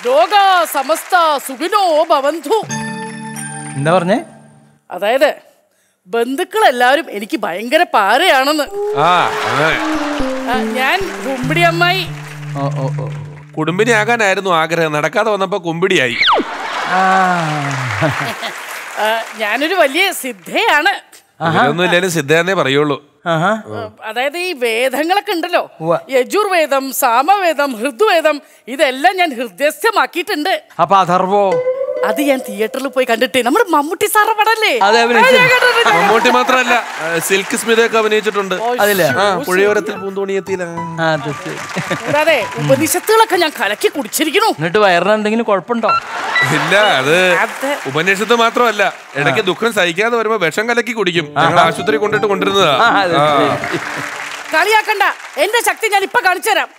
ലോക സമസ്ത സുഖിനോ ഭവന്തു. എന്താ പറഞ്ഞേ? അതായത് ബന്ധുക്കളെല്ലാവരും എനിക്ക് ഭയങ്കര പാരയാണെന്ന്. ഞാൻ കുമ്പിടി അമ്മായി. കുടുംബിനി ആകാനായിരുന്നു ആഗ്രഹം, നടക്കാതെ വന്നപ്പോ കുമ്പിടിയായി. ഞാനൊരു വലിയ സിദ്ധയാണ്. ഒന്നും ഇല്ലാലും സിദ്ധയെന്നേ പറയുള്ളൂ. അതായത് ഈ വേദങ്ങളൊക്കെ ഉണ്ടല്ലോ, യജുർവേദം, സാമവേദം, ഋതുവേദം, ഇതെല്ലാം ഞാൻ ഹൃദയസ്ഥമാക്കിയിട്ടുണ്ട്. അപ്പൊ അഥർവോ? അത് ഞാൻ തിയേറ്ററിൽ പോയി കണ്ടിട്ടേ. നമ്മുടെ മമ്മൂട്ടി സാറ പടല്ലേ? മമ്മൂട്ടി മാത്രല്ല, സിൽക്ക് സ്മിതയൊക്കെ അഭിനയിച്ചിട്ടുണ്ട്. പുഴയോരത്തിൽ പൂന്തോണിയെത്തിയില്ല. കൂടാതെ ഉപനിഷത്തുകളൊക്കെ ഞാൻ കലക്കി കുടിച്ചിരിക്കുന്നു. എന്നിട്ട് വയറിന് എന്തെങ്കിലും കുഴപ്പമുണ്ടോ? ഇല്ല, അത് ഉപനിഷത്ത് മാത്രമല്ല, ഇടയ്ക്ക് ദുഃഖം സഹിക്കാതെ വരുമ്പോ വിഷം കലക്കി കുടിക്കും. ഞങ്ങൾ ആശുപത്രി കൊണ്ടിരുന്നതാ. കളിയാക്കണ്ട, എന്റെ ശക്തി ഞാൻ ഇപ്പൊ കാണിച്ചു തരാം.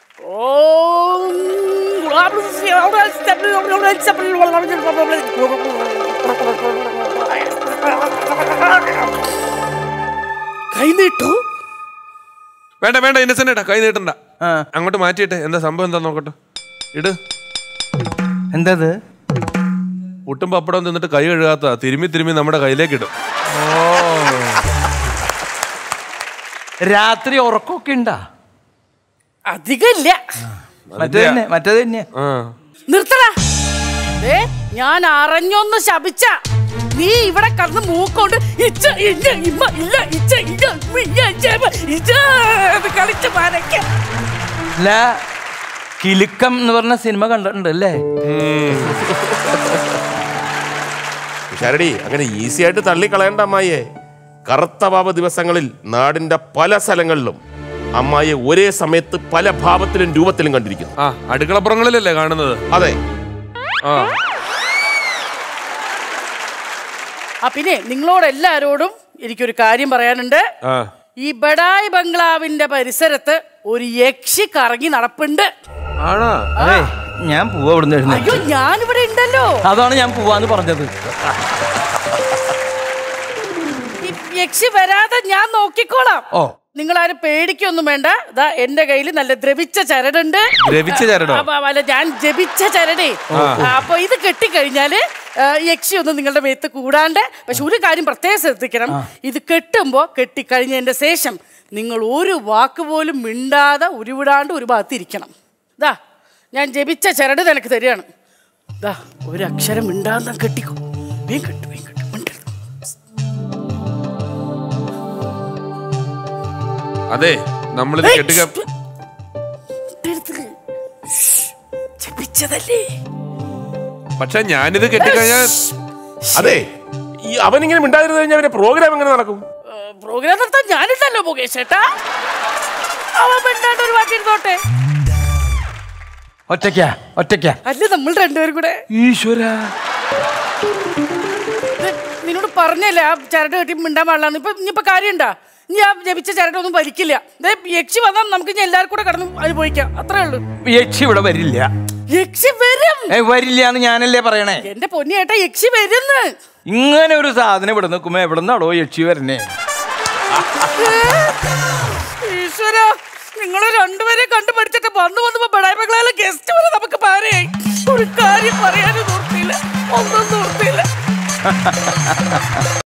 കൈ നീട്ടു. വേണ്ട വേണ്ട ഇന്നസെന്റ്, കൈ നീട്ടണ്ട. അങ്ങോട്ട് മാറ്റിയിട്ടെ. എന്താ സംഭവം എന്താ നോക്കട്ടെ. ഇട്. എന്താ? പുട്ടും പപ്പടം തിന്നിട്ട് കൈ കഴുകാത്ത തിരുമ്മി തിരുമ്മി നമ്മുടെ കയ്യിലേക്ക് ഇടും. രാത്രി ഉറക്കമൊക്കെ ഉണ്ടാ? അധികമില്ല. മറ്റേത് തന്നെ. നിർത്തടാ. ഞാൻ അറിഞ്ഞൊന്ന് ശപിച്ച നീ ഇവിടെ കടന്ന് മൂക്കൊണ്ട് കളിച്ച് മനക്ക. കിലുക്കം എന്ന് പറഞ്ഞ സിനിമ കണ്ടിട്ടുണ്ട് അല്ലേ? ശരടി, അങ്ങനെ ഈസി ആയിട്ട് തള്ളിക്കളയണ്ട അമ്മായിയെ. കറുത്ത പാപ ദിവസങ്ങളിൽ നാടിന്റെ പല സ്ഥലങ്ങളിലും അമ്മായിയെ ഒരേ സമയത്ത് പല ഭാവത്തിലും രൂപത്തിലും കണ്ടിരിക്കുന്നു. അടുക്കളപ്പുറങ്ങളിലല്ലേ കാണുന്നത്? അതെ. പിന്നെ നിങ്ങളോട് എല്ലാരോടും എനിക്കൊരു കാര്യം പറയാനുണ്ട്. ഈ ബഡായി ബംഗ്ലാവിന്റെ പരിസരത്ത് ഒരു യക്ഷി കറങ്ങി നടപ്പുണ്ട്. ഞാൻ പോവാ. അയ്യോ, ഞാനിവിടെ ഉണ്ടല്ലോ. അതാണ് ഞാൻ പോവാന്ന് പറഞ്ഞത്. യക്ഷി വരാതെ ഞാൻ നോക്കിക്കോളാം. നിങ്ങളാരും പേടിക്കൊന്നും വേണ്ട. ഇതാ എന്റെ കയ്യിൽ നല്ല ദ്രവിച്ച ചരടുണ്ട്. അല്ല, ഞാൻ ജപിച്ച ചരടേ. അപ്പൊ ഇത് കെട്ടിക്കഴിഞ്ഞാല് യക്ഷി ഒന്നും നിങ്ങളുടെ മേത്ത് കൂടാണ്ട്. പക്ഷെ ഒരു കാര്യം പ്രത്യേകം ശ്രദ്ധിക്കണം. ഇത് കെട്ടുമ്പോ കെട്ടിക്കഴിഞ്ഞതിന്റെ ശേഷം നിങ്ങൾ ഒരു വാക്ക് പോലും മിണ്ടാതെ ഉരുവിടാണ്ട് ഒരു ഭാഗത്ത് ഇരിക്കണം. ഇതാ ഞാൻ ജപിച്ച ചരട് നിനക്ക് തരികയാണ്. ഇതാ ഒരു അക്ഷരം മിണ്ടാതെ കെട്ടിക്കോ. വേഗം കെട്ടു. അതെ, നമ്മളിത് കെട്ടുക. പക്ഷെ ഞാനിത് കെട്ടിക്കഴിഞ്ഞാൽ അതെ, അവനിങ്ങനെ മിണ്ടാതിരുന്നു കഴിഞ്ഞാൽ അവന്റെ പ്രോഗ്രാം എങ്ങനെ നടക്കും? പ്രോഗ്രാം നടത്താൻ ഞാനിട്ടല്ലോ മുകേഷ് ചേട്ടാ. അവൻ മിണ്ടാണ്ട് ഒരു വാക്കിരുന്നോട്ടെ. ഒറ്റയ്ക്കാ അല്ല, നമ്മൾ രണ്ടുപേരും കൂടെ. ഈശ്വര, നിന്നോട് പറഞ്ഞല്ലേ ആ ചരട് കെട്ടി മിണ്ടാൻ പാടില്ലാന്ന്. ഇനിയിപ്പൊ കാര്യണ്ടാ? ഞാൻ ജപിച്ച ചരടൊന്നും വലിക്കില്ല. യക്ഷി വന്നാൽ നമുക്ക് ഇനി എല്ലാവർക്കും കൂടെ കടന്ന് അനുഭവിക്കാം. അത്രേ ഉള്ളൂ. യക്ഷി ഇവിടെ വരില്ല. യക്ഷി വരും. വരില്ല എന്ന് ഞാനല്ലേ പറയണേ? എന്റെ പൊന്നിയേട്ടാ, യക്ഷി വരുന്ന്. ഇങ്ങനെ ഒരു സാധനം ഇവിടെ നിൽക്കുമ്പോ എവിടെ നിന്നാടോ യക്ഷി വരണേ? ഈശ്വര, നിങ്ങള് രണ്ടുപേരെ കണ്ടുപഠിച്ചിട്ട് വന്നപ്പോ ബഡായി ബംഗ്ലാവിലെ ഗസ്റ്റ് വരെ നമുക്ക് പാരയായി. ഒരു കാര്യം പറയാനും നിർത്തിയില്ല, ഒന്നും നിർത്തിയില്ല.